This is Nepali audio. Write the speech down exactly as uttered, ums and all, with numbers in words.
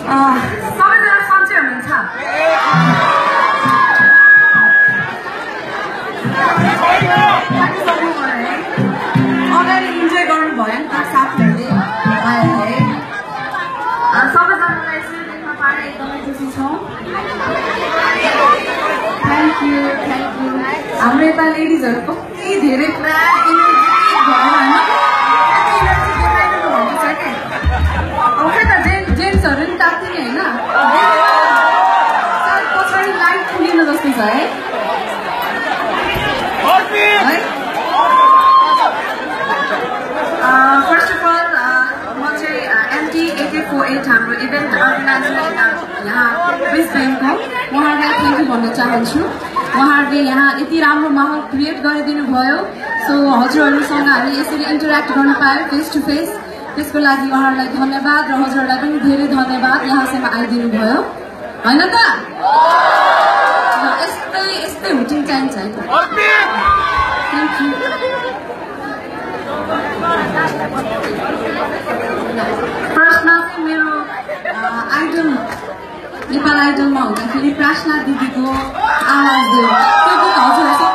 सबैजना सन्चै हुनुहुन्छ? अगाडि इन्जोय गर्नुभयो नि त साथीहरूले है। सबैजनालाई यसरी देख्न पाएर एकदमै खुसी छौँ। Thank you thank you. हाम्रो यता लेडिजहरू कति धेरै पुरा इनर्जेटिक भयो होइन, कति इनर्जी देखाइरहनु भएको छ कि। अब खै त जेन्ट जेन्ट्सहरू नि तात्ति नि होइन, पछाडि लाइट खुलिनु जस्तो छ है। फर्स्ट अफ अल म चाहिँ MT eight eight four eight हाम्रो इभेन्ट अर्गनाइजर यहाँ वेस्ट ब्याङ्कको उहाँहरूलाई थ्याङ्क यू भन्न चाहन्छु। उहाँहरूले यहाँ यति राम्रो माहौल क्रिएट गरिदिनु भयो। सो हजुरहरूसँग हामी यसरी इन्टरेक्ट गर्न पायौँ फेस टु फेस, त्यसको लागि उहाँहरूलाई धन्यवाद र हजुरहरूलाई पनि धेरै धन्यवाद यहाँसम्म आइदिनु भयो होइन त। यस्तै यस्तै हुटिङ चाहिन्छ है त। Thank you. फर्स्टमा चाहिँ मेरो आइडल नेपाल आइडलमा हुँदाखेरि प्रार्थना दिदीको आवाज दियो, त्यो गीत हजुरहरू